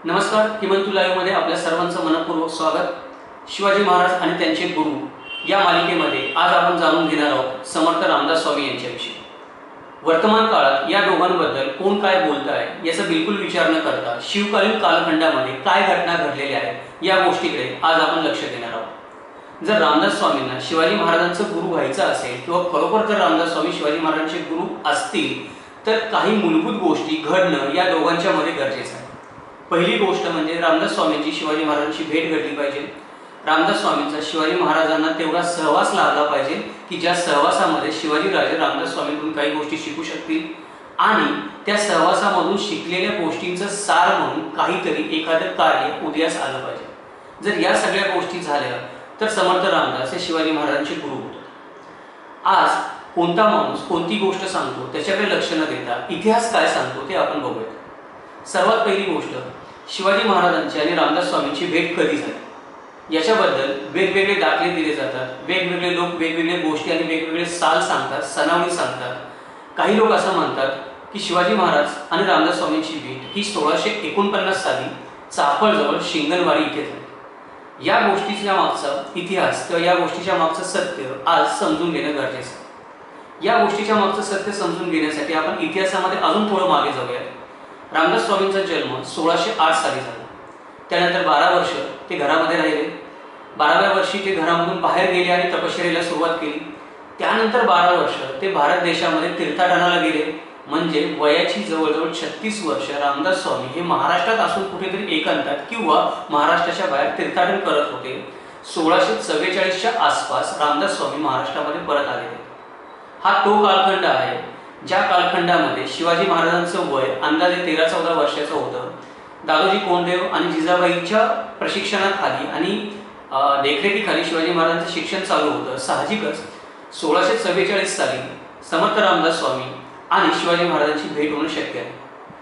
नमस्कार, हिमंतू लाईव्ह मध्ये आपल्या सर्वांचं मनपूर्वक स्वागत। शिवाजी महाराज आणि त्यांचे गुरु या मालिकेमध्ये आज आपण जाणून घेणार आहोत समर्थ रामदास स्वामी यांच्याविषयी। वर्तमान काळात या दोघांबद्दल कोण काय बोलत आहे याचा बिलकुल विचार न करता शिवकालीन कालखंडामध्ये काय घटना घडलेल्या आहेत या गोष्टीकडे आज आपण लक्ष देणार आहोत। जर रामदास स्वामींना शिवाजी महाराजांचं गुरु व्हायचं असेल किंवा खरोखर जर रामदास स्वामी शिवाजी महाराजांचे गुरु असतील तर काही मूलभूत गोष्टी घडणं या दोघांच्या मध्ये गरजेचं आहे। पहिली गोष्ट म्हणजे रामदास स्वामींची शिवाजी महाराजांची भेट घडली पाहिजे। रामदास स्वामींचा शिवाजी महाराजांना तेवढा सहवास लाभला पाहिजे की ज्या सहवासामध्ये शिवाजी राजे रामदास स्वामींकडून काही गोष्टी शिकू शकतील आणि त्या सहवासामधून शिकलेल्या गोष्टींचं सार म्हणून काहीतरी एखादं कार्य उदयास आलं पाहिजे। जर या सगळ्या गोष्टी झाल्या तर समर्थ रामदास हे शिवाजी महाराजांचे गुरु होतात। आज कोणता माणूस कोणती गोष्ट सांगतो त्याच्याकडे लक्ष न देता इतिहास काय सांगतो ते आपण बघूया। सर्वात पहिली गोष्ट, शिवाजी महाराजांची आणि रामदास स्वामींची भेट कधी झाली याच्याबद्दल वेगवेगळे दाखले दिले जातात। वेगवेगळे लोक वेगवेगळे गोष्टी आणि वेगवेगळे साल सांगतात, सनावणी सांगतात। काही लोक असं म्हणतात की शिवाजी महाराज आणि रामदास स्वामींची भेट ही 1649 साली चाफळजवळ शिंगणवाडी इथे झाली। या गोष्टीच्या मागचा इतिहास किंवा या गोष्टीच्या मागचं सत्य आज समजून घेणं गरजेचं आहे। या गोष्टीच्या मागचं सत्य समजून घेण्यासाठी आपण इतिहासामध्ये अजून थोडं मागे जाऊया। रामदास स्वामींचा जन्म 1608 साली झाला। त्यानंतर 12 वर्ष ते घरामध्ये राहिले। 12व्या वर्षी ते घरामधून बाहेर गेले आणि तपश्चर्येला सुरुवात केली। त्यानंतर 12 वर्ष ते भारत देशामध्ये तीर्थाटनाला गेले। म्हणजे वयाची जवळजवळ 36 वर्ष रामदास स्वामी हे महाराष्ट्रात असून कुठेतरी एकांतात किंवा महाराष्ट्राच्या बाहेर तीर्थाटन करत होते। 1644च्या आसपास रामदास स्वामी महाराष्ट्रामध्ये परत आले। हा तो कालखंड आहे ज्या कालखंडामध्ये शिवाजी महाराजांचं वय अंदाजे 13-14 वर्षाचं होतं। दादोजी कोंडदेव आणि जिजाबाईंच्या प्रशिक्षणाखाली आणि देखरेखीखाली शिवाजी महाराजांचं शिक्षण चालू होतं। साहजिकच 1644 साली समर्थ रामदास स्वामी आणि शिवाजी महाराजांची भेट होणं शक्य आहे।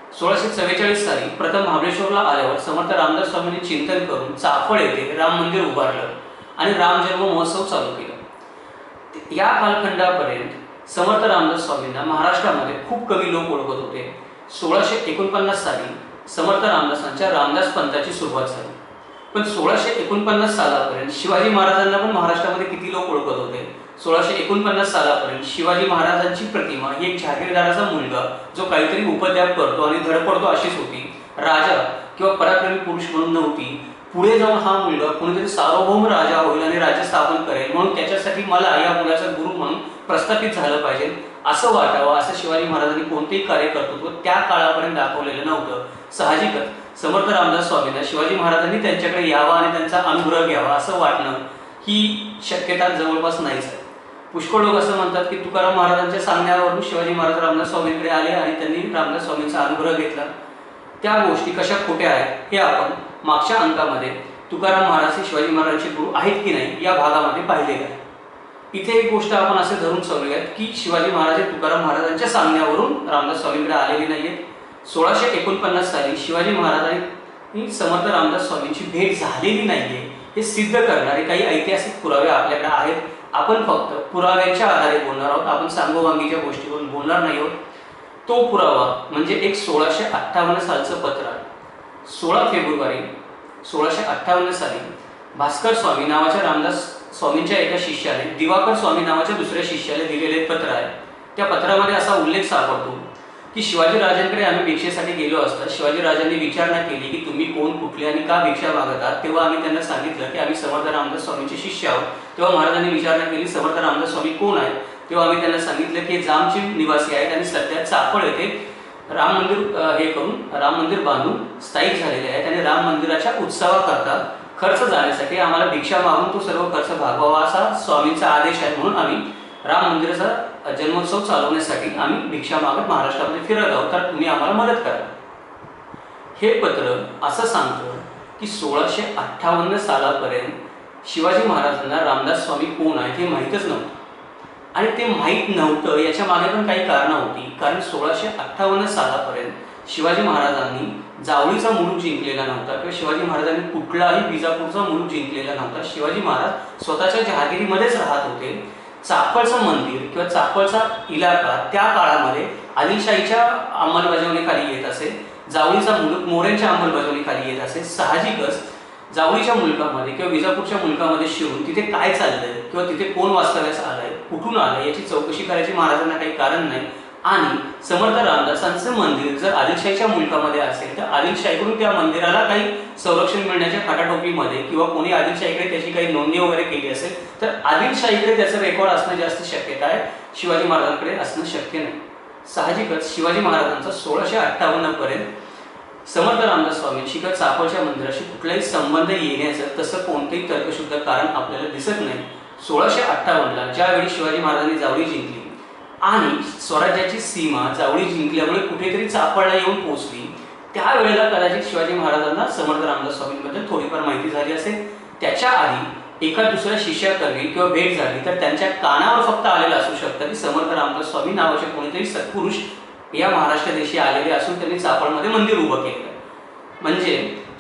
1644 साली प्रथम महाबळेश्वरला आल्यावर समर्थ रामदास स्वामींनी चिंतन करून चाफळ येथे राम मंदिर उभारलं आणि राम जन्म महोत्सव चालू केला। या कालखंडापर्यंत समर्थ रामदास स्वामींना महाराष्ट्रामध्ये खूप कमी लोक ओळखत होते। 1649 साली समर्थ रामदासांच्या रामदास पंथाची सुरुवात झाली। पण 1649 सालापर्यंत शिवाजी महाराजांना पण महाराष्ट्रामध्ये किती लोक ओळखत होते? 1649 सालापर्यंत शिवाजी महाराजांची प्रतिमा ही एक जहागीरदाराचा मुलगा जो काहीतरी उपद्व्याप करतो आणि धडपडतो अशीच होती। राजा किंवा पराक्रमी पुरुष म्हणून नव्हती। पुढे जाऊन हा मुलगा कोणीतरी सार्वभौम राजा होईल आणि राज्य स्थापन करेल म्हणून त्याच्यासाठी मला या मुलाचा गुरु म्हणून प्रस्थापित झालं पाहिजे असं वाटावं असं शिवाजी महाराजांनी कोणतेही कार्य कर्तृत्व त्या काळापर्यंत दाखवलेलं नव्हतं। साहजिकच समर्थ रामदास स्वामींना शिवाजी महाराजांनी त्यांच्याकडे यावं आणि त्यांचा अनुग्रह घ्यावा असं वाटणं ही शक्यता जवळपास नाहीच आहे। पुष्कळ लोक असं म्हणतात की तुकाराम महाराजांच्या सांगण्यावरून शिवाजी महाराज रामदास स्वामींकडे आले आणि त्यांनी रामदास स्वामींचा अनुग्रह घेतला। त्या गोष्टी कशा खोट्या आहेत हे आपण मागच्या अंकामध्ये तुकाराम महाराज हे शिवाजी महाराजांचे गुरु आहेत की नाही या भागामध्ये पाहिलेलं आहे। इथे एक गोष्ट आपण असे धरून चालूयात की शिवाजी महाराज हे तुकाराम महाराजांच्या सांगण्यावरून रामदास स्वामींकडे आलेले नाहीयेत। 1649 साली शिवाजी महाराजांनी समर्थ रामदास स्वामींची भेट झालेली नाहीये हे सिद्ध करणारे काही ऐतिहासिक पुरावे आपल्याकडे आहेत। आपण फक्त पुराव्यांच्या आधारे बोलणार आहोत, आपण सांगोवांगीच्या गोष्टीवरून बोलणार नाही आहोत। तो पुरावा म्हणजे एक 1658 सालचं पत्र आहे। 16 फेब्रुवारी 1658 साली भास्कर स्वामी नावाच्या रामदास स्वामींच्या एका शिष्याने दिवाकर स्वामी नावाच्या दुसऱ्या शिष्याला दिलेले पत्र आहे। त्या पत्रामध्ये असा उल्लेख सापडतो की शिवाजी राजांकडे आम्ही भिक्षेसाठी गेलो असता शिवाजी राजांनी विचारणा केली की तुम्ही कोण, कुठले आणि का भिक्षा मागतात। तेव्हा आम्ही त्यांना सांगितलं की आम्ही समर्थ रामदास स्वामींचे शिष्य आहोत। तेव्हा महाराजांनी विचारणा केली समर्थ रामदास स्वामी कोण आहेत? तेव्हा आम्ही त्यांना सांगितलं की जामचे निवासी आहेत आणि सध्या चाफळ येथे राम मंदिर बांधून स्थायिक झालेले आहेत आणि राम मंदिराच्या उत्सवाकरता खर्च जाण्यासाठी आम्हाला भिक्षा मागून तो सर्व खर्च भागवावा असा स्वामींचा आदेश आहे म्हणून आम्ही राम मंदिराचा जन्मोत्सव चालवण्यासाठी आम्ही भिक्षा मागत महाराष्ट्रामध्ये फिरत आहोत, तर तुम्ही आम्हाला मदत करा। हे पत्र असं सांगतं की 1658 सालापर्यंत शिवाजी महाराजांना रामदास स्वामी कोण आहेत हे माहीतच नव्हतं आणि ते माहीत नव्हतं याच्या मागे पण काही कारणं होती। कारण 1658 सालापर्यंत शिवाजी महाराजांनी जावळीचा मुलूक जिंकलेला नव्हता किंवा शिवाजी महाराजांनी कुठलाही बिजापूरचा मुलूक जिंकलेला नव्हता। शिवाजी महाराज स्वतःच्या जहागिरीमध्येच राहत होते। चाफळचं मंदिर किंवा चाफळचा इलाका त्या काळामध्ये आदिलशाहीच्या अंमलबजावणीखाली येत असे। जावळीचा मुलूक मोऱ्यांच्या अंमलबजावणीखाली येत असे. साहजिकच जावळीच्या मुलकामध्ये किंवा विजापूरच्या मुलकामध्ये शिरून तिथे काय चाललंय किंवा तिथे कोण वास्तव्यास आलंय, कुठून आलंय याची चौकशी करायची महाराजांना काही कारण नाही. आणि समर्थ रामदासांचं मंदिर जर आदिलशाहीच्या मुलकामध्ये असेल तर आदिलशाहीकडून त्या मंदिराला काही संरक्षण मिळण्याच्या खाटाटोपीमध्ये किंवा कोणी आदिलशाहीकडे त्याची काही नोंदणी वगैरे केली असेल तर आदिलशाहीकडे त्याचं रेकॉर्ड असणं जास्त शक्यता आहे, शिवाजी महाराजांकडे असणं शक्य नाही. साहजिकच शिवाजी महाराजांचा 1658 पर्यंत समर्थ रामदास स्वामींशी किंवा चाफळच्या मंदिराशी कुठलाही संबंध येण्याचं तसं कोणतेही तर्कशुद्ध कारण आपल्याला दिसत नाही. 1658ला ज्यावेळी शिवाजी महाराजांनी जावळी जिंकली आणि स्वराज्याची सीमा जावळी जिंकल्यामुळे कुठेतरी चाफळला येऊन पोहोचली, त्यावेळेला कदाचित शिवाजी महाराजांना समर्थ रामदास स्वामींबद्दल थोडीफार माहिती झाली असेल. त्याच्या आधी एका दुसऱ्या शिष्याकरवी किंवा भेट झाली तर त्यांच्या कानावर फक्त आलेलं असू शकतं की समर्थ रामदास स्वामी नावाचे कोणीतरी सत्पुरुष या महाराष्ट्र देशी आलेले असून त्यांनी चाफळमध्ये मंदिर उभं केलं. म्हणजे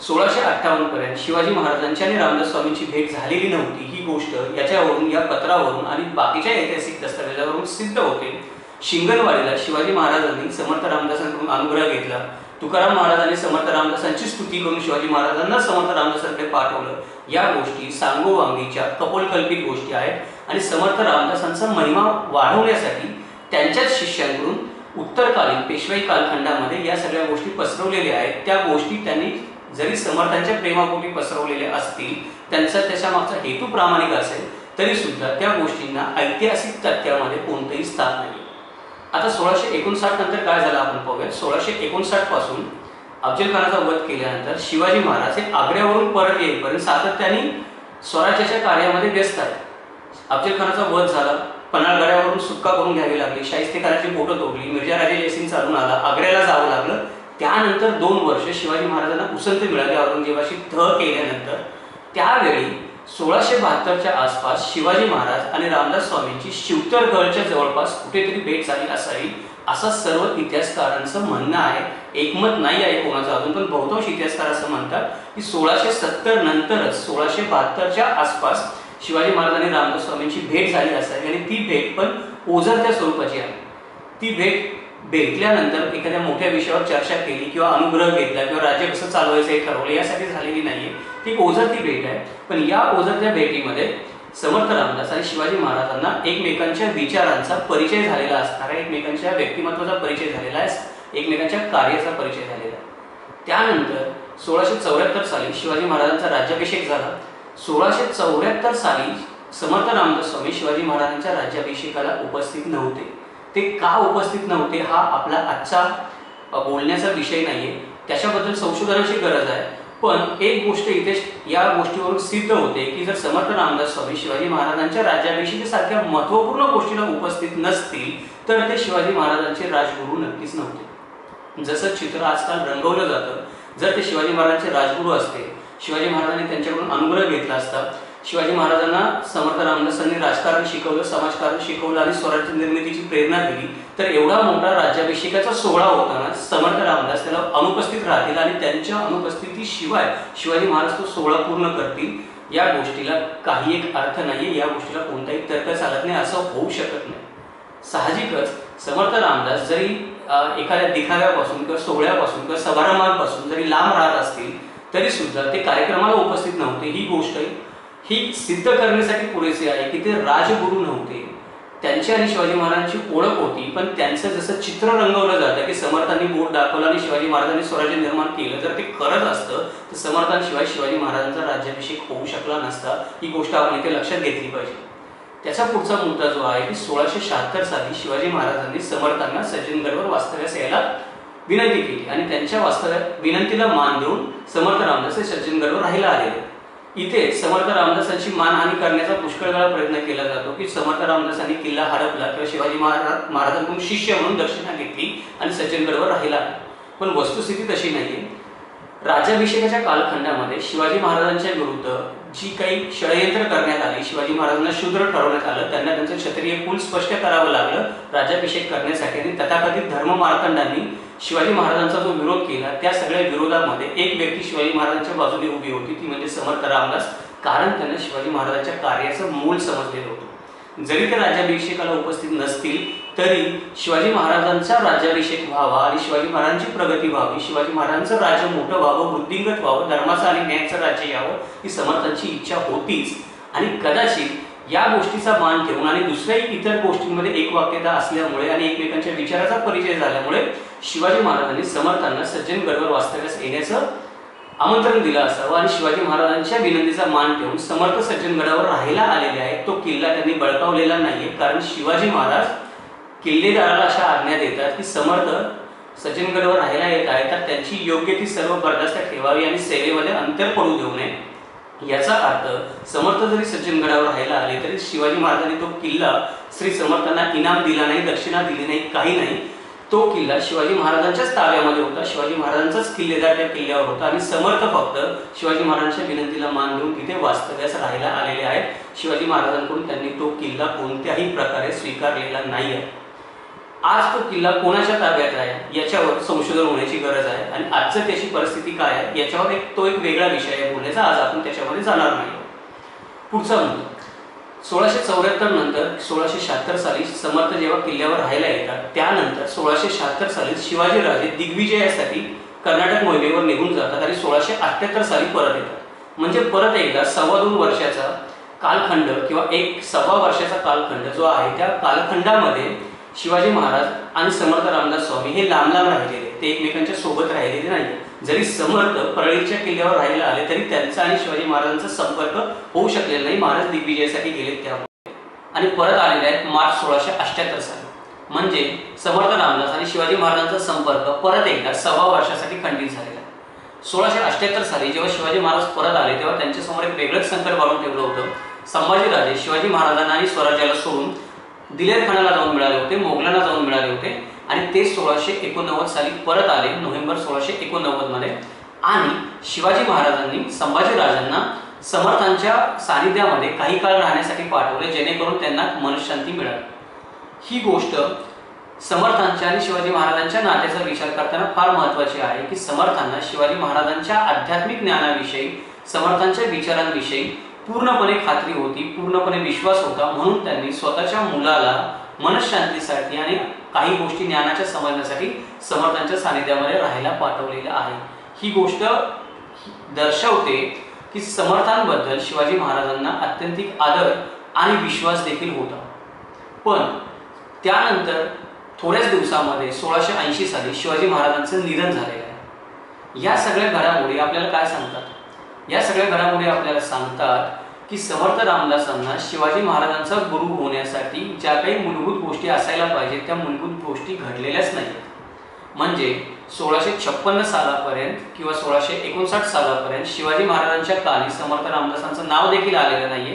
1658 पर्यंत शिवाजी महाराजांची आणि रामदास स्वामींची भेट झालेली नव्हती ही गोष्ट याच्यावरून, या पत्रावरून आणि बाकीच्या ऐतिहासिक दस्तावेजावरून सिद्ध होते. शिंगणवाडीला शिवाजी महाराजांनी समर्थ रामदासांकडून अनुग्रह घेतला. तुकाराम महाराजांनी समर्थ रामदासांची स्तुती करून शिवाजी महाराजांना समर्थ रामदासांकडे पाठवलं. या गोष्टी सांगोवांगीच्या कपोलकल्पित गोष्टी आहेत आणि समर्थ रामदासांचा महिमा वाढवण्यासाठी त्यांच्याच शिष्यांकडून उत्तरकालीन पेशवाई कालखंडामध्ये या सगळ्या गोष्टी पसरवलेल्या आहेत. त्या गोष्टी त्यांनी जरी समर्थांच्या प्रेमापोटी पसरवलेल्या असतील, त्यांचा त्याच्या मागचा हेतू प्रामाणिक असेल तरी सुद्धा त्या गोष्टींना ऐतिहासिक तथ्यामध्ये कोणतंही स्थान नाही. आता 1659 नंतर काय झालं आपण पाहूया. 1659 पासून अफजल खानाचा वध केल्यानंतर शिवाजी महाराज हे आग्र्यावरून परत येईपर्यंत सातत्याने स्वराज्याच्या कार्यामध्ये व्यस्त आहेत. अफजल खानाचा वध झाला, पन्हाळगडावरून सुटका करून घ्यावी लागली, शाहिस्तेखानाची बोटं तोडली, मिर्झा राजे जयसिंग चालून आला, आग्र्याला जावं लागलं. त्यानंतर 2 वर्ष शिवाजी महाराजांना उसंत मिळाली औरंगजेबाशी तह केल्यानंतर. त्यावेळी 1672च्या आसपास शिवाजी महाराज आणि रामदास स्वामींची शिवतरगडच्या जवळपास कुठेतरी भेट झाली असावी असं सर्व इतिहासकारांचं म्हणणं आहे. एकमत नाही आहे कोणाचं अजून, पण बहुतांश इतिहासकार असं म्हणतात की 1670 नंतरच 1672च्या आसपास शिवाजी महाराज आणि रामदास स्वामींची भेट झाली असावी आणि ती भेट पण ओझरत्या स्वरूपाची आहे. ती भेट भेटल्यानंतर एखाद्या मोठ्या विषयावर चर्चा केली किंवा अनुग्रह घेतला किंवा राज्य कसं चालवायचं हे ठरवलं यासाठी झालेली नाहीये, ती ओझरती भेट आहे. पण या ओझरत्या भेटीमध्ये समर्थ रामदास आणि शिवाजी महाराजांना एकमेकांच्या विचारांचा परिचय झालेला असणार आहे, एकमेकांच्या व्यक्तिमत्वाचा परिचय झालेला आहे, एकमेकांच्या कार्याचा परिचय झालेला आहे. त्यानंतर 1674 साली शिवाजी महाराजांचा राज्याभिषेक झाला. 1674 साली समर्थ रामदास स्वामी शिवाजी महाराजांच्या राज्याभिषेकाला उपस्थित नव्हते. ते का उपस्थित नव्हते हा आपला आजचा बोलण्याचा विषय नाहीये, त्याच्याबद्दल संशोधनाची गरज आहे. पण एक गोष्ट इथे या गोष्टीवरून सिद्ध होते की जर समर्थ रामदास स्वामी शिवाजी महाराजांच्या राज्याभिषेकासारख्या महत्त्वपूर्ण गोष्टीला उपस्थित नसतील तर ते शिवाजी महाराजांचे राजगुरू नक्कीच नव्हते. जसं चित्र आजकाल रंगवलं जातं, जर ते शिवाजी महाराजांचे राजगुरू असते, शिवाजी महाराजांनी त्यांच्याकडून अनुग्रह घेतला असता, शिवाजी महाराजांना समर्थ रामदासांनी राजकारण शिकवलं, समाजकारण शिकवलं आणि स्वराज्य निर्मितीची प्रेरणा दिली तर एवढा मोठा राज्याभिषेकाचा सोहळा होताना समर्थ रामदास त्याला अनुपस्थित राहतील आणि त्यांच्या अनुपस्थितीशिवाय शिवाजी महाराज तो सोहळा पूर्ण करतील, या गोष्टीला काही एक अर्थ नाहीये, या गोष्टीला कोणताही तर्क चालत नाही, असं होऊ शकत नाही. साहजिकच समर्थ रामदास जरी एखाद्या दिखाव्यापासून किंवा सोहळ्यापासून किंवा समारंभापासून जरी लांब राहत असतील तरी सुद्धा ते कार्यक्रमाला उपस्थित नव्हते. ही गोष्ट ही सिद्ध करण्यासाठी पुरेसे आहे की ते राजगुरू नव्हते. त्यांची आणि शिवाजी महाराजांची ओळख होती, पण त्यांचं जसं चित्र रंगवलं जातं की समर्थांनी बोट दाखवलं आणि शिवाजी महाराजांनी स्वराज्य निर्माण केलं, जर ते करत असतं तर समर्थांशिवाय शिवाजी महाराजांचा राज्याभिषेक होऊ शकला नसता. ही गोष्ट आपण इथे लक्षात घेतली पाहिजे. त्याचा पुढचा मुद्दा जो आहे की 1676 साली शिवाजी महाराजांनी समर्थांना सज्जनगडवर वास्तव्यास यायला विनंती केली आणि त्यांच्या विनंतीला मान देऊन समर्थ रामदास हे सज्जनगडवर राहायला आलेले. इथे समर्थ रामदासांची मानहानी करण्याचा पुष्कळ वेळा प्रयत्न केला जातो की समर्थ रामदासांनी किल्ला हडपला किंवा शिवाजी महाराजांकडून शिष्य म्हणून दक्षिणा घेतली आणि सज्जनगडवर राहिला. पण वस्तुस्थिती तशी नाहीये. राज्याभिषेकाच्या कालखंडामध्ये शिवाजी महाराजांच्या विरुद्ध जी काही षडयंत्र करण्यात आली, शिवाजी महाराजांना शूद्र ठरवण्यात आलं, त्यांना त्यांचं क्षत्रिय कुल स्पष्ट करावं लागलं राज्याभिषेक करण्यासाठी आणि तथाकथित धर्ममार्तंडांनी शिवाजी महाराजांचा जो विरोध केला, त्या सगळ्या विरोधामध्ये एक व्यक्ती शिवाजी महाराजांच्या बाजूने उभी होती, ती म्हणजे समर्थ रामदास. कारण त्यांना शिवाजी महाराजांच्या कार्याचं मूळ समजलेलं होतं. जरी ते राज्याभिषेकाला उपस्थित नसतील तरी शिवाजी महाराजांचा राज्याभिषेक व्हावा आणि शिवाजी महाराजांची प्रगती व्हावी, शिवाजी महाराजांचं राज्य मोठं व्हावं, वृद्धिंगत व्हावं, धर्माचं आणि न्यायाचं राज्य यावं ही समर्थांची इच्छा होतीच. आणि कदाचित या गोष्टीचा मान ठेवून आणि दुसऱ्याही इतर गोष्टींमध्ये एकवाक्यता असल्यामुळे आणि एकमेकांच्या विचाराचा परिचय झाल्यामुळे शिवाजी महाराजांनी समर्थांना सज्जनगडवर वास्तव्यास येण्याचं आमंत्रण दिलं असावं आणि शिवाजी महाराजांच्या विनंतीचा मान ठेवून समर्थ सज्जनगडावर राहायला आलेले आहेत. तो किल्ला त्यांनी बळकावलेला नाहीये, कारण शिवाजी महाराज किल्लेदाराला अशा आज्ञा देतात की समर्थ सज्जनगडावर राहायला येत आहे तर त्यांची योग्य ती सर्व बर्दास्त ठेवावी आणि सेवेमध्ये अंतर पडू देऊ नये. याचा अर्थ समर्थ जरी सज्जनगडावर राहायला आले तरी शिवाजी महाराजांनी तो किल्ला श्री समर्थांना इनाम दिला नाही, दक्षिणा दिली नाही, काही नाही. तो किल्ला शिवाजी महाराजांच्याच ताब्यामध्ये होता, शिवाजी महाराजांचाच किल्लेदार त्या किल्ल्यावर होता आणि समर्थ फक्त शिवाजी महाराजांच्या विनंतीला मान देऊन तिथे वास्तव्यास राहायला आलेले आहेत. शिवाजी महाराजांकडून त्यांनी तो किल्ला कोणत्याही प्रकारे स्वीकारलेला नाही आहे. आज तो किल्ला कोणाच्या ताब्यात आहे याच्यावर संशोधन होण्याची गरज आहे आणि आजचं त्याची परिस्थिती काय आहे याच्यावर एक वेगळा विषय आहे बोलण्याचा. आज आपण त्याच्यामध्ये जाणार नाही. पुढचा मुद्दा, 1674 नंतर 1676 साली समर्थ जेव्हा किल्ल्यावर राहायला येतात त्यानंतर 1676 साली शिवाजीराजे दिग्विजयासाठी कर्नाटक मोहिमेवर निघून जातात आणि 1678 साली परत येतात. म्हणजे परत एकदा 2.25 वर्षाचा कालखंड किंवा 1.25 वर्षाचा कालखंड जो आहे त्या कालखंडामध्ये शिवाजी महाराज आणि समर्थ रामदास स्वामी हे लांब लांब राहिलेले, ते एकमेकांच्या सोबत राहिलेले नाही. जरी समर्थ परळीच्या किल्ल्यावर राहायला आले तरी त्यांचा आणि शिवाजी महाराजांचा संपर्क होऊ शकलेला नाही. महाराज दिग्विजयासाठी गेलेत त्यामुळे आणि परत आलेले आहेत मार्च 1678 साली. म्हणजे समर्थ रामदास आणि शिवाजी महाराजांचा संपर्क परत एकदा 2.25 वर्षासाठी खंडित झालेला. 1678 साली जेव्हा शिवाजी महाराज परत आले तेव्हा त्यांच्यासमोर एक वेगळंच संकट वाढून ठेवलं होतं. संभाजीराजे शिवाजी महाराजांना आणि स्वराज्याला सोडून दिलेर खानाला जाऊन मिळाले होते, मोगलांना जाऊन मिळाले होते आणि ते 1689 साली परत आले नोव्हेंबर 1689 मध्ये. आणि शिवाजी महाराजांनी संभाजीराजांना समर्थांच्या सानिध्यामध्ये काही काळ राहण्यासाठी पाठवले जेणेकरून त्यांना मनशांती मिळावी. ही गोष्ट समर्थांच्या आणि शिवाजी महाराजांच्या नात्याचा विचार करताना फार महत्त्वाची आहे की समर्थांना शिवाजी महाराजांच्या आध्यात्मिक ज्ञानाविषयी, समर्थांच्या विचारांविषयी पूर्णपणे खात्री होती, पूर्णपणे विश्वास होता. म्हणून त्यांनी स्वतःच्या मुलाला मनशांतीसाठी आणि काही गोष्टी ज्ञानाच्या समजण्यासाठी समर्थांच्या सानिध्यामध्ये राहायला पाठवलेलं आहे. ही गोष्ट दर्शवते की समर्थांबद्दल शिवाजी महाराजांना अत्यंतिक आदर आणि विश्वास देखील होता. पण त्यानंतर थोड्याच दिवसामध्ये 1680 साली शिवाजी महाराजांचं निधन झालेलं आहे. या सगळ्या घडामोडी आपल्याला काय सांगतात? या सगळ्या घडामोडी आपल्याला सांगतात की समर्थ रामदासांना शिवाजी महाराजांचा गुरु होण्यासाठी ज्या काही मूलभूत गोष्टी असायला पाहिजेत त्या मूलभूत गोष्टी घडलेल्याच नाहीत. म्हणजे 1656 सालापर्यंत किंवा 1659 सालापर्यंत शिवाजी महाराजांच्या काळी समर्थ रामदासांचं नाव देखील आलेलं नाहीये.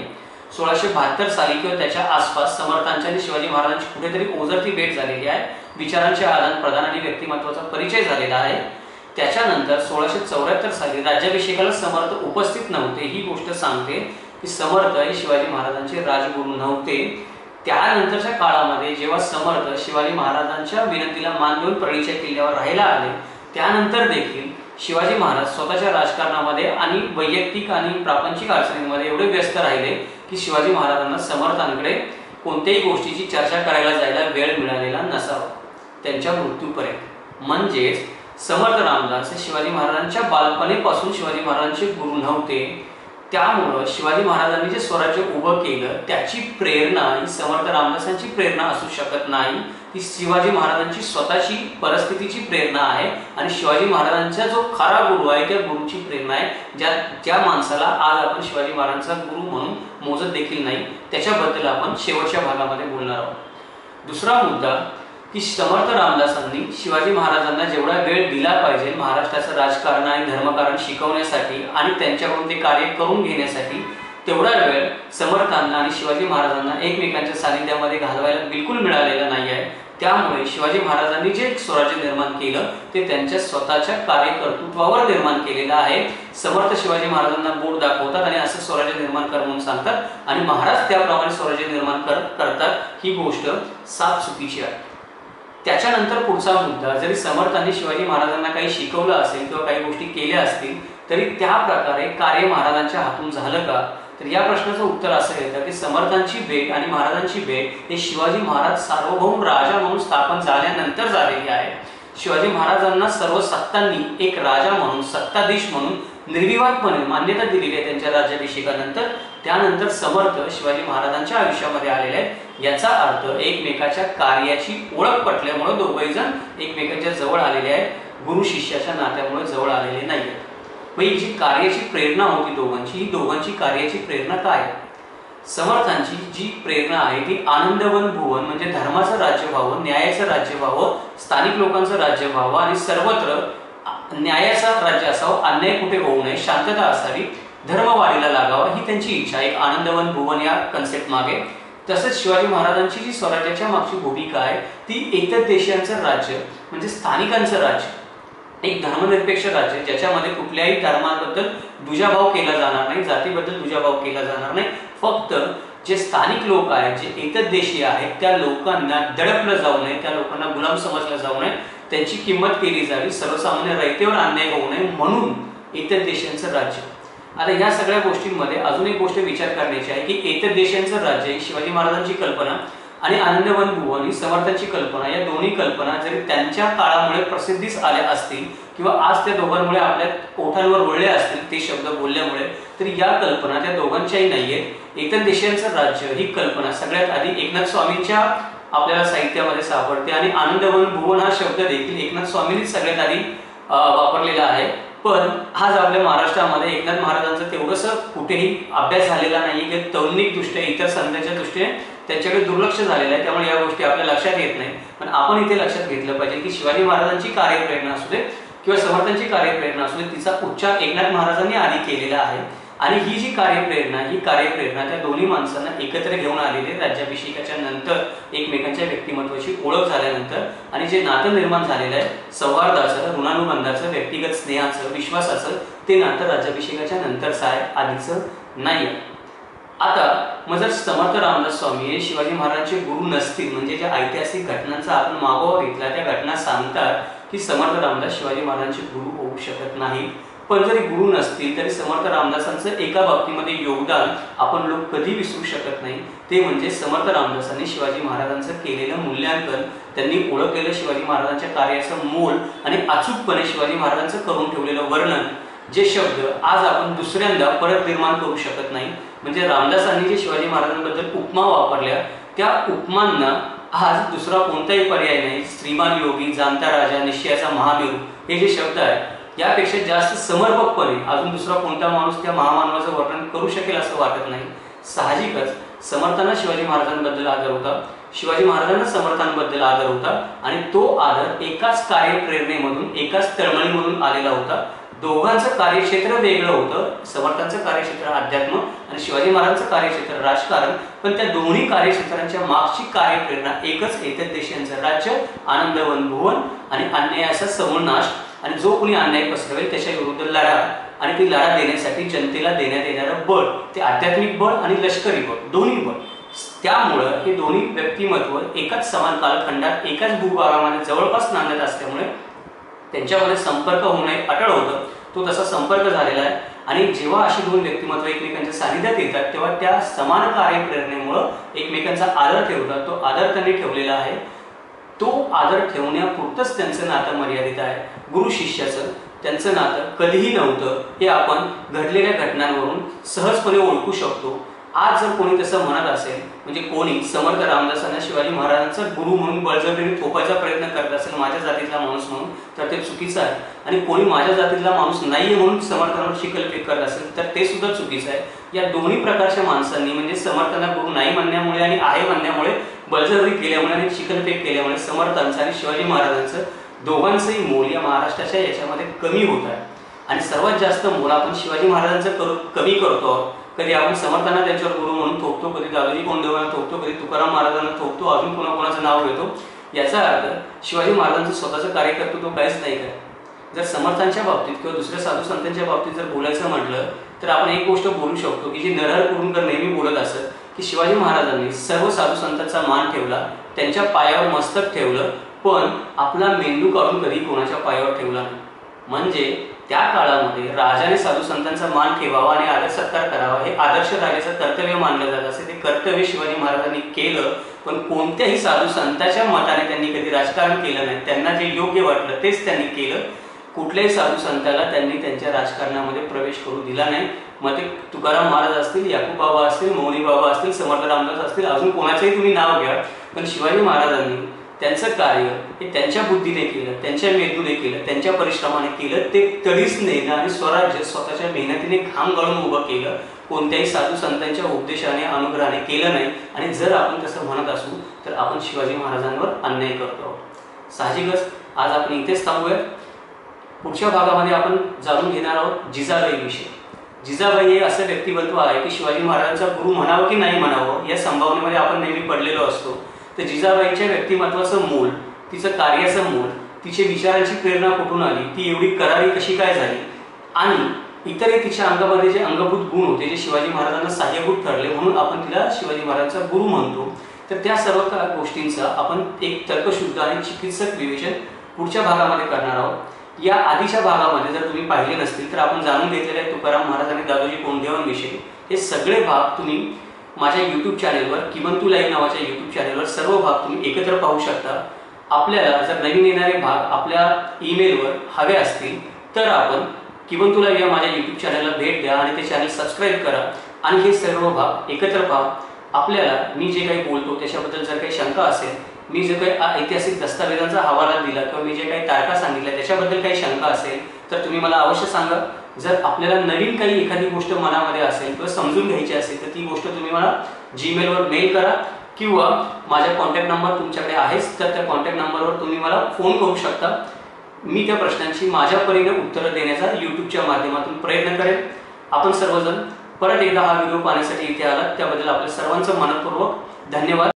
1672 साली किंवा त्याच्या आसपास समर्थांच्या आणि शिवाजी महाराजांची कुठेतरी ओझरती भेट झालेली आहे, विचारांचे आदान प्रदान आणि व्यक्तिमत्वाचा परिचय झालेला आहे. त्याच्यानंतर 1674 साली राज्याभिषेकाला समर्थ उपस्थित नव्हते. ही गोष्ट सांगते की समर्थ हे शिवाजी महाराजांचे राजगुरू नव्हते. त्यानंतरच्या काळामध्ये जेव्हा समर्थ शिवाजी महाराजांच्या विनंतीला मान देऊन परळीच्या किल्ल्यावर राहायला आले त्यानंतर देखील शिवाजी महाराज स्वतःच्या राजकारणामध्ये आणि वैयक्तिक आणि प्रापंचिक अडचणींमध्ये एवढे व्यस्त राहिले की शिवाजी महाराजांना समर्थांकडे कोणत्याही गोष्टीची चर्चा करायला जायला वेळ मिळालेला नसावा त्यांच्या मृत्यूपर्यंत. म्हणजेच समर्थ रामदास हे शिवाजी महाराजांच्या बालपणीपासून शिवाजी महाराजांचे गुरु नव्हते. त्यामुळं शिवाजी महाराजांनी जे स्वराज्य उभं केलं त्याची प्रेरणा ही समर्थ रामदासांची प्रेरणा असू शकत नाही. ती शिवाजी महाराजांची स्वतःची परिस्थितीची प्रेरणा आहे आणि शिवाजी महाराजांचा जो खरा गुरु आहे त्या गुरुची प्रेरणा आहे. ज्या माणसाला आज आपण शिवाजी महाराजांचा गुरु म्हणून मोजत देखील नाही त्याच्याबद्दल आपण शेवटच्या भागामध्ये बोलणार आहोत. दुसरा मुद्दा की समर्थ रामदासांनी शिवाजी महाराजांना जेवढा वेळ दिला पाहिजे महाराष्ट्राचं राजकारण आणि धर्मकारण शिकवण्यासाठी आणि त्यांच्याकडून ते कार्य करून घेण्यासाठी तेवढा वेळ समर्थांना आणि शिवाजी महाराजांना एकमेकांच्या सानिध्यामध्ये घालवायला बिलकुल मिळालेला नाही आहे. त्यामुळे शिवाजी महाराजांनी जे स्वराज्य निर्माण केलं ते त्यांच्या स्वतःच्या कार्यकर्तृत्वावर निर्माण केलेलं आहे. समर्थ शिवाजी महाराजांना बोट दाखवतात आणि असं स्वराज्य निर्माण कर म्हणून सांगतात आणि महाराज त्याप्रमाणे स्वराज्य निर्माण करतात. ही गोष्ट साफ चुकीची आहे. त्याच्यानंतर पुढचा मुद्दा, जरी समर्थांनी शिवाजी महाराजांना काही शिकवलं असेल किंवा काही गोष्टी केल्या असतील तरी त्या प्रकारे कार्य महाराजांच्या हातून झालं का तर या प्रश्नाचं उत्तर असं येतं की समर्थांची भेट आणि महाराजांची भेट हे शिवाजी महाराज सार्वभौम राजा म्हणून स्थापन झाल्यानंतर झालेली आहे। शिवाजी महाराजांना सर्व सत्तांनी एक राजा म्हणून, सत्ताधीश म्हणून निर्विवादपणे मान्यता दिलेली आहे त्यांच्या राज्याभिषेकानंतर। त्यानंतर समर्थ शिवाजी महाराजांच्या आयुष्यामध्ये आलेले आहेत। याचा अर्थ एकमेकाच्या कार्याची ओळख पटल्यामुळे दोघेही जण एकमेकांच्या जवळ आलेले आहेत, गुरु शिष्याच्या नात्यामुळे जवळ आलेले नाहीत। मग ही जी कार्याची प्रेरणा होती दोघांची, ही दोघांची कार्याची प्रेरणा काय? समर्थांची जी प्रेरणा आहे ती आनंदवन भुवन म्हणजे धर्माचं राज्य व्हावं, न्यायाचं राज्य व्हावं, स्थानिक लोकांचं राज्य व्हावं आणि सर्वत्र न्यायाचं राज्य असावं, अन्याय कुठे होऊ नये, शांतता असावी, धर्म वाढीला लागावा, ही त्यांची इच्छा, एक आनंदवन भुवन या कन्सेप्ट मागे। तसेच शिवाजी महाराजांची जी स्वराज्याच्या मागची भूमिका आहे ती एकच देशांचं राज्य म्हणजे स्थानिकांचं राज्य, एक धर्मनिरपेक्ष राज्य ज्याच्यामध्ये कुठल्याही धर्माबद्दल दुजाभाव केला जाणार नाही, जातीबद्दल दुजाभाव केला जाणार नाही। फक्त जे स्थानिक लोक आहेत, जे एकच देशीय आहेत, त्या लोकांना दडपलं जाऊ नये, त्या लोकांना गुलाम समजलं जाऊ नये, त्यांची किंमत केली जावी, सर्वसामान्य रयतेवर अन्याय होऊ नये म्हणून एकच देशांचं राज्य। आता या सगळ्या गोष्टींमध्ये अजून एक गोष्ट विचार करण्याची आहे की एकच देशांचं राज्य ही शिवाजी महाराजांची कल्पना आणि आनंदवन भुवन ही समर्थांची कल्पना, या दोन्ही कल्पना जरी त्यांच्या काळामुळे प्रसिद्धीस आल्या असतील किंवा आज त्या दोघांमुळे आपल्या ओठांवर वळले असतील ते शब्द बोलल्यामुळे, तर या कल्पना त्या दोघांच्याही नाहीयेत। एकच देशांचं राज्य ही कल्पना सगळ्यात आधी एकनाथ स्वामींच्या आपल्याला साहित्यामध्ये सापडते आणि आनंदवन भुवन हा शब्द देखील एकनाथ स्वामींनीच सगळ्यात आधी वापरलेला आहे। पण आज आपल्या महाराष्ट्रामध्ये एकनाथ महाराजांचं तेवढंसं कुठेही अभ्यास झालेला नाही की तौलनिक दृष्ट्या इतर संतांच्या दृष्टीने त्यांच्याकडे दुर्लक्ष झालेलं आहे, त्यामुळे या गोष्टी आपल्या लक्षात येत नाही। पण आपण इथे लक्षात घेतलं पाहिजे की शिवाजी महाराजांची कार्यप्रेरणा असू दे किंवा समर्थांची कार्यप्रेरणा असू दे, तिचा उच्चार एकनाथ महाराजांनी आधी केलेला आहे आणि ही जी कार्यप्रेरणा त्या दोन्ही माणसांना एकत्र घेऊन आलेले राज्याभिषेकाच्या नंतर, एकमेकांच्या व्यक्तिमत्वाची ओळख झाल्यानंतर आणि जे नातं निर्माण झालेलं आहे सौहार्दाचं, ऋणानुबंधाचं, व्यक्तिगत स्नेहाचं, विश्वासाचं, ते नातं राज्याभिषेकाच्या नंतरचं आहे, आधीचं नाही। आता मग जर समर्थ रामदास स्वामी हे शिवाजी महाराजांचे गुरु नसतील, म्हणजे ज्या ऐतिहासिक घटनांचा आपण मागोवा घेतला त्या घटना सांगतात की समर्थ रामदास शिवाजी महाराजांचे गुरु होऊ शकत नाही। पण जरी गुरु नसतील तरी समर्थ रामदासांचं एका बाबतीमध्ये योगदान आपण लोक कधी विसरू शकत नाही, ते म्हणजे समर्थ रामदासांनी शिवाजी महाराजांचं केलेलं मूल्यांकन, त्यांनी ओळखलेलं शिवाजी महाराजांच्या कार्याचं मोल आणि अचूकपणे शिवाजी महाराजांचं करून ठेवलेलं वर्णन, जे शब्द आज आपण दुसऱ्यांदा परत निर्माण करू शकत नाही। म्हणजे रामदासांनी जे शिवाजी महाराजांबद्दल उपमा वापरल्या त्या उपमांना आज दुसरा कोणताही पर्याय नाही। श्रीमान योगी, जाणता राजा, निश्चयाचा महामेरू हे जे शब्द आहेत यापेक्षा जास्त समर्पकपणे अजून दुसरा कोणता माणूस त्या महामानवाचं वर्णन करू शकेल असं वाटत नाही। साहजिकच समर्थांना शिवाजी महाराजांबद्दल आदर होता, शिवाजी महाराजांना समर्थांबद्दल आदर होता आणि तो आदर एकाच कार्यप्रेरणेमधून, एकाच तळमळीमधून आलेला होता। दोघांचं कार्यक्षेत्र वेगळं होतं, समर्थांचं कार्यक्षेत्र अध्यात्म आणि शिवाजी महाराजांचं कार्यक्षेत्र राजकारण, पण त्या दोन्ही कार्यक्षेत्रांच्या मागची कार्यप्रेरणा एकच, एकच देशांचं राज्य, आनंदवन भुवन आणि अन्यायाचा समूळ नाश आणि जो कोणी अन्याय पसरवेल त्याच्या विरुद्ध लढा आणि ती लढा देण्यासाठी जनतेला देण्यात येणारं बळ, ते आध्यात्मिक बळ आणि लष्करी बळ, दोन्ही बळ। त्यामुळे हे दोन्ही व्यक्तिमत्व एकाच समान कालखंडात एकाच भूभागामध्ये जवळपास नांदत असल्यामुळे त्यांच्यामध्ये संपर्क होणे अटळ होतं, तो तसा संपर्क झालेला आहे। आणि जेव्हा अशी दोन व्यक्तिमत्व एकमेकांच्या सानिध्यात येतात तेव्हा त्या समान कार्यप्रेरणेमुळे एकमेकांचा आदर ठेवतात, तो आदर त्यांनी ठेवलेला आहे। तो आदर ठेवण्यापुरतंच त्यांचं नातं मर्यादित आहे। गुरु शिष्याचं त्यांचं नातं कधीही नव्हतं, हे आपण घडलेल्या घटनांवरून सहजपणे ओळखू शकतो। आज जर कोणी तसं म्हणत असेल, म्हणजे कोणी समर्थ रामदासांना शिवाजी महाराजांचा गुरु म्हणून बळजबरीने थोपायचा प्रयत्न करत असेल माझ्या जातीतला माणूस म्हणून, तर ते चुकीचं आहे। आणि कोणी माझ्या जातीतला माणूस नाहीये म्हणून समर्थांवर चिखलफेक करत असेल तर ते सुद्धा चुकीचं आहे। या दोन्ही प्रकारच्या माणसांनी म्हणजे समर्थांना गुरु नाही म्हणण्यामुळे आणि आहे म्हणण्यामुळे, बळजबरी केल्यामुळे आणि चिखलफेक केल्यामुळे समर्थांचं आणि शिवाजी महाराजांचं दोघांचंही मोल या महाराष्ट्राच्या याच्यामध्ये कमी होत आहे। आणि सर्वात जास्त मोल आपण शिवाजी महाराजांचं कमी करतो। कधी आपण समर्थांना त्यांच्यावर गुरु म्हणून थोपतो, कधी दादोजी कोंडदेवांना थोपतो, कधी तुकाराम महाराजांना थोपतो, अजून कोणाकोणाचं नाव घेतो। याचा अर्थ शिवाजी महाराजांचं स्वतःचं कार्यकर्तृत्व काहीच नाही काय। जर समर्थांच्या बाबतीत किंवा दुसऱ्या साधू संतांच्या बाबतीत जर बोलायचं म्हटलं तर आपण एक गोष्ट बोलू शकतो की जी नरहर कुरुंदकर नेहमी बोलत असत की शिवाजी महाराजांनी सर्व साधू संतांचा मान ठेवला, त्यांच्या पायावर मस्तक ठेवलं, पण आपला मेंदू काढून कधी कोणाच्या पायावर ठेवला नाही। म्हणजे त्या काळामध्ये राजाने साधू संतांचा मान ठेवावा आणि आदर सत्कार करावा हे आदर्श राजाचं कर्तव्य मानलं जात असे. ते कर्तव्य शिवाजी महाराजांनी केलं, पण कोणत्याही साधू संतांच्या मताने त्यांनी कधी राजकारण केलं नाही. त्यांना जे योग्य वाटलं तेच त्यांनी केलं. कुठल्याही साधू संताला त्यांनी त्यांच्या राजकारणामध्ये प्रवेश करू दिला नाही. मग ते तुकाराम महाराज असतील, याकूब बाबा असतील, मौली बाबा असतील, समर्थ रामदास असतील, अजून कोणाचंही तुम्ही नाव घ्या, पण शिवाजी महाराजांनी त्यांचं कार्य हे त्यांच्या बुद्धीने केलं, त्यांच्या मेंदूने केलं, त्यांच्या परिश्रमाने केलं. ते तडीच नेणं आणि स्वराज्य स्वतःच्या मेहनतीने घाम गाळून उभं केलं. कोणत्याही साधू संतांच्या उपदेशाने अनुग्रहाने केलं नाही. आणि जर आपण तसं म्हणत असू तर आपण शिवाजी महाराजांवर अन्याय करतो. साहजिकच आज आपण इथेच थांबूया. पुढच्या भागामध्ये आपण जाणून घेणार आहोत जिजाबाई विषयी. जिजाबाई हे असं व्यक्तिमत्व आहे की शिवाजी महाराजांचा गुरु म्हणावं की नाही म्हणावं या संभावनेमध्ये आपण नेहमी पडलेलो असतो. तर जिजाबाईच्या व्यक्तिमत्वाचं मूल, तिचं कार्याचं मूल, तिचे विचारांची प्रेरणा कुठून आली, ती एवढी करारी कशी काय झाली आणि इतरही तिच्या अंगामध्ये जे अंगभूत गुण होते जे शिवाजी महाराजांना सहाय्यभूत ठरले म्हणून आपण तिला शिवाजी महाराजांचा गुरु म्हणतो. तर त्या सर्व गोष्टींचा आपण एक तर्कशुद्ध आणि चिकित्सक विवेचन पुढच्या भागामध्ये करणार आहोत. या आधीच्या भागामध्ये जर तुम्ही पाहिले नसतील तर आपण जाणून घेतलेले आहे तुकाराम महाराज आणि दादोजी कोंडदेवांविषयी. हे सगळे भाग तुम्ही माझ्या यूट्यूब चॅनेलवर किमंतू लाईव्ह नावाच्या यूट्यूब चॅनेलवर सर्व भाग तुम्ही एकत्र पाहू शकता. आपल्याला जर नवीन येणारे भाग आपल्या ईमेलवर हवे असतील तर आपण किमंतू लाईव्ह या माझ्या यूट्यूब चॅनलला भेट द्या आणि ते चॅनल सबस्क्राईब करा आणि हे सर्व भाग एकत्र पहा. आपल्याला मी जे काही बोलतो त्याच्याबद्दल जर काही शंका असेल, मी जे काही ऐतिहासिक दस्तावेजांचा हवाला दिला किंवा मी जे काही तारखा सांगितल्या त्याच्याबद्दल काही शंका असेल तर तुम्ही मला अवश्य सांगा. जर आपल्याला नवीन काही एखादी गोष्ट मनामध्ये असेल किंवा समजून घ्यायची असेल तर ती गोष्ट तुम्ही मला जीमेलवर मेल करा किंवा माझा कॉन्टॅक्ट नंबर तुमच्याकडे आहेच तर त्या कॉन्टॅक्ट नंबरवर तुम्ही मला फोन करू शकता. मी त्या प्रश्नांची माझ्या परीने उत्तरं देण्याचा यूट्यूबच्या माध्यमातून प्रयत्न करेन. आपण सर्वजण परत एकदा हा व्हिडिओ पाहण्यासाठी इथे आलात त्याबद्दल आपल्या सर्वांचं मनपूर्वक धन्यवाद.